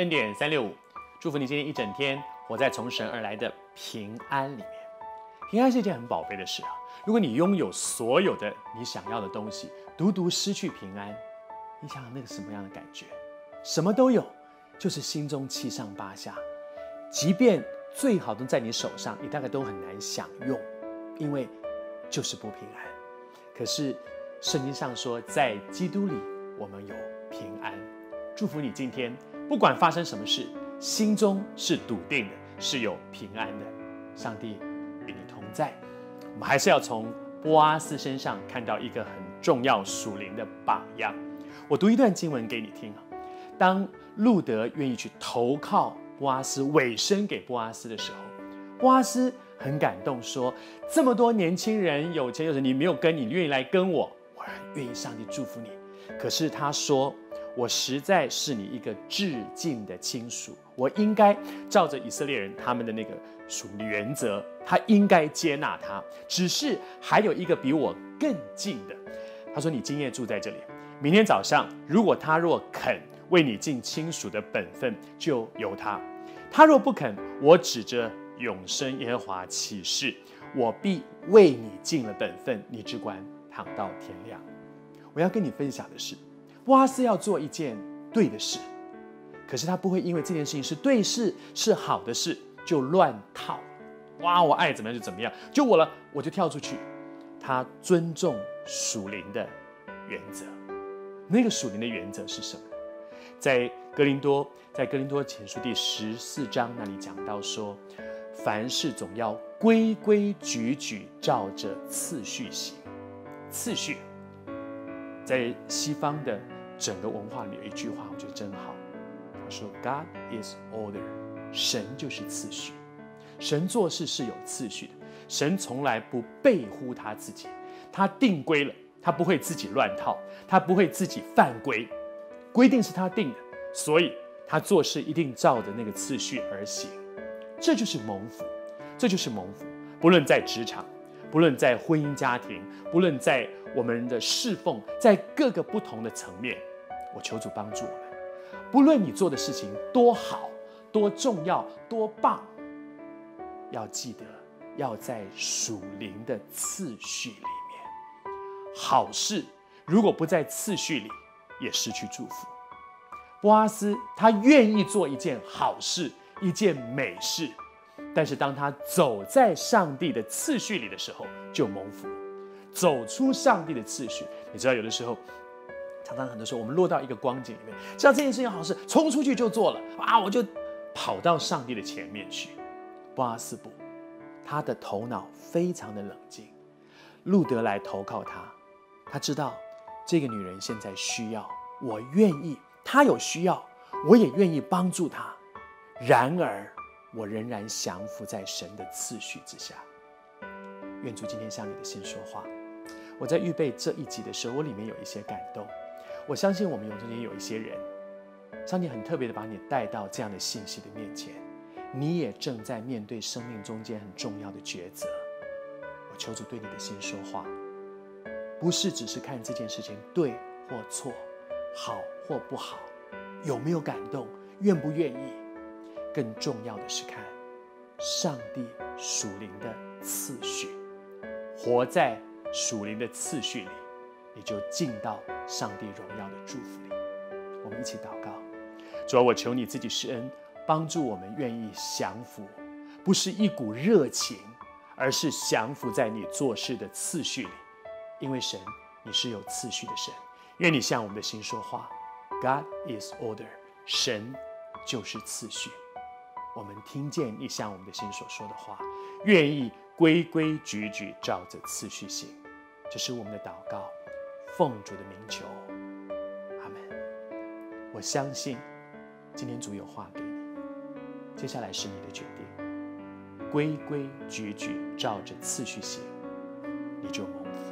恩典365，祝福你今天一整天活在从神而来的平安里面。平安是一件很宝贝的事啊！如果你拥有所有的你想要的东西，独独失去平安，你想想那个什么样的感觉？什么都有，就是心中七上八下。即便最好的在你手上，你大概都很难享用，因为就是不平安。可是圣经上说，在基督里我们有平安。祝福你今天不管发生什么事，心中是笃定的，是有平安的。上帝与你同在。我们还是要从波阿斯身上看到一个很重要属灵的榜样。我读一段经文给你听啊。当路德愿意去投靠波阿斯，委身给波阿斯的时候，波阿斯很感动，说：这么多年轻人有钱有势，你没有跟，你愿意来跟我，我很愿意上帝祝福你。可是他说，我实在是你一个至近的亲属，我应该照着以色列人他们的那个属灵原则，他应该接纳他。只是还有一个比我更近的。他说，你今夜住在这里，明天早上他若肯为你尽亲属的本分，就由他；他若不肯，我指着永生耶和华起誓，我必为你尽了本分，你只管躺到天亮。我要跟你分享的是，波阿斯要做一件对的事，可是他不会因为这件事情是对事，是好的事，就乱套。哇，我爱怎么样就怎么样，就我了，我就跳出去。他尊重属灵的原则。那个属灵的原则是什么？在哥林多前书第14章那里讲到说，凡事总要规规矩矩照着次序行。次序在西方的整个文化里有一句话，我觉得真好。他说 God is order， 神就是次序。神做事是有次序的，神从来不背乎他自己，他定规了，他不会自己乱套，他不会自己犯规，规定是他定的，所以他做事一定照着那个次序而行。这就是蒙福，这就是蒙福。不论在职场，不论在婚姻家庭，不论在我们的侍奉，在各个不同的层面，我求主帮助我们。不论你做的事情多好、多重要、多棒，要记得要在属灵的次序里面。好事如果不在次序里，也失去祝福。波阿斯他愿意做一件好事，一件美事，但是当他走在上帝的次序里的时候，就蒙福。走出上帝的次序，你知道有的时候常常很多时候我们落到一个光景里面，知道这件事情好事，冲出去就做了啊，我就跑到上帝的前面去。波阿斯不，他的头脑非常的冷静。路德来投靠他，他知道这个女人现在需要，我愿意，她有需要，我也愿意帮助她。然而我仍然降服在神的次序之下。愿主今天向你的心说话。我在预备这一集的时候，我里面有一些感动。我相信我们中间有一些人，上帝很特别的把你带到这样的信息的面前，你也正在面对生命中间很重要的抉择。我求主对你的心说话，不是只是看这件事情对或错，好或不好，有没有感动，愿不愿意，更重要的是看上帝属灵的次序。活在属灵的次序里，你就进到上帝荣耀的祝福里。我们一起祷告。主啊，我求你自己施恩，帮助我们愿意降服，不是一股热情，而是降服在你做事的次序里。因为神，你是有次序的神。愿你向我们的心说话。 God is order， 神就是次序。我们听见你向我们的心所说的话，愿意规规矩矩照着次序行。这是我们的祷告，奉主的名求，阿们。我相信今天主有话给你，接下来是你的决定。规规矩矩照着次序行，你就蒙福。